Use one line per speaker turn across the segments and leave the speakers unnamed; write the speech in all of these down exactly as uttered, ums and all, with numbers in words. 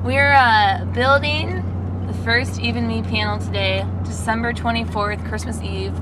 We're uh, building the first Even Me panel today, December twenty-fourth, Christmas Eve.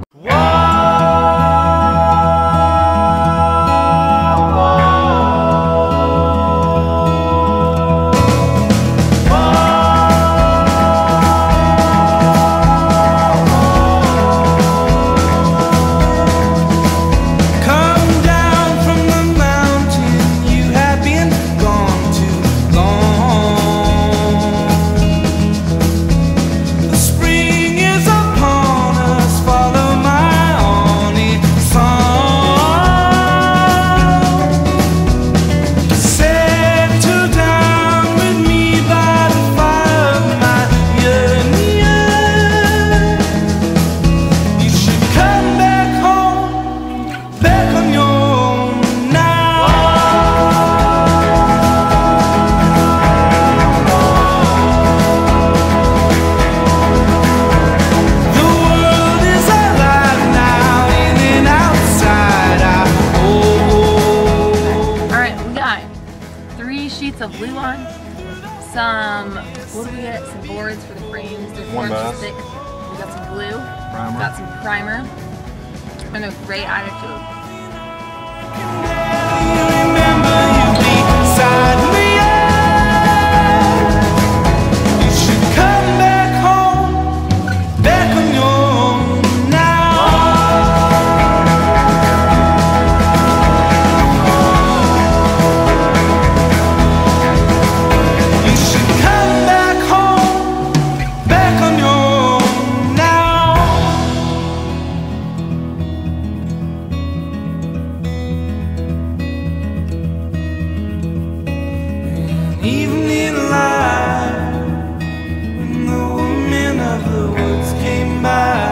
Sheets of glue on, some, what do we get? Some boards for the frames. They're four inches thick. We got some glue, primer. Got some primer, and a great attitude.
Evening light, when the women of the woods came by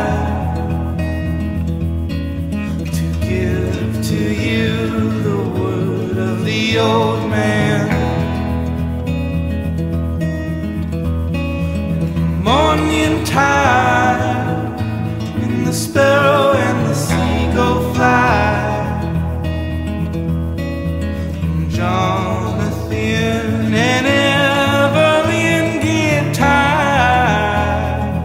to give to you the word of the old man. In the morning tide, and the sparrow and the seagull fly. And Jonathan and Evelyn get tired.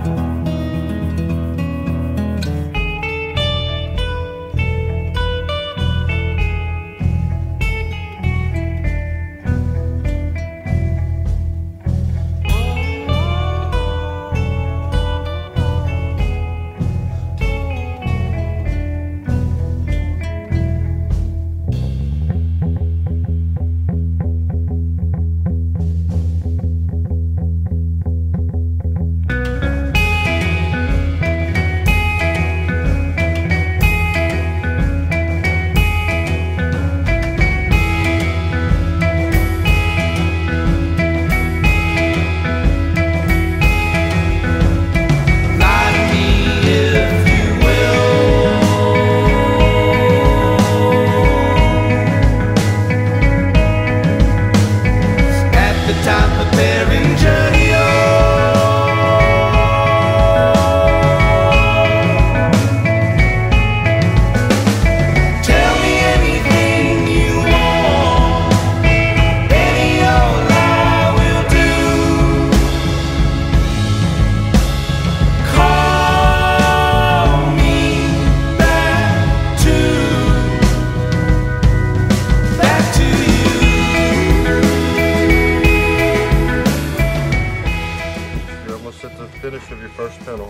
At the finish of your first panel.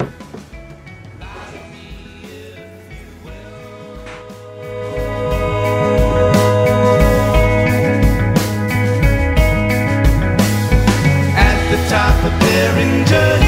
At the top of Derringer